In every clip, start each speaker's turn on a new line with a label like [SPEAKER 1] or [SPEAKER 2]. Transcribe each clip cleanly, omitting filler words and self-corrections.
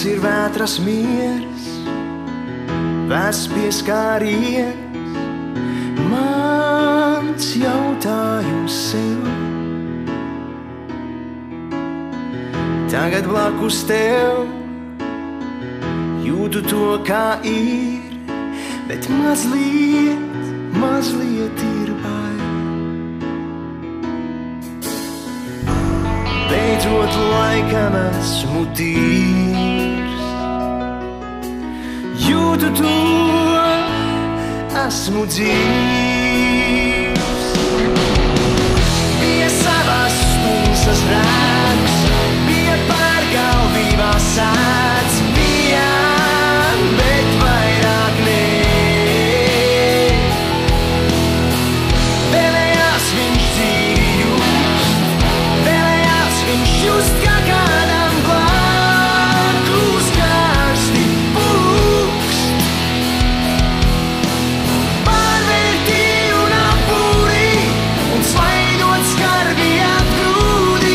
[SPEAKER 1] ir vētras miers, vēsts pieskāriens, mans jautājums sev. Tagad blakus tev jūtu to, kā ir, bet mazliet ir bail. Beidzot laikam esmu tīrs, jūtu to, esmu dzīvs. Bija savas tumsas rēks, bija pārgalvībā sēdz, bija, bet vairāk nē. Vēlējās viņš dzīvi just, vēlējās viņš just, kā kādam blakus karsti pūkst. Pārvērtīju un apūri, un svaidot skarbi atgrūdi.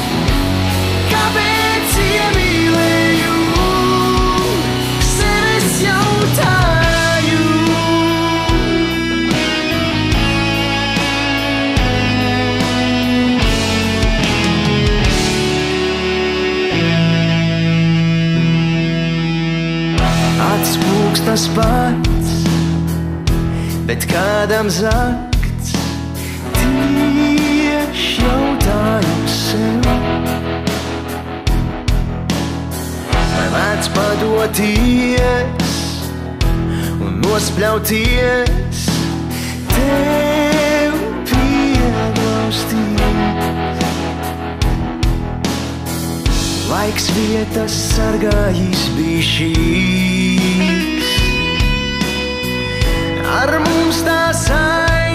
[SPEAKER 1] Kāpēc iemīlēju, sevis jautāju. Atspūks tas pats, bet kādam zakts, tieši jautājums sev. Vai vērts padoties un nospļauties, tev pieglausties? Laiks vietas sargājis bij šīs, ar mums tā saistības.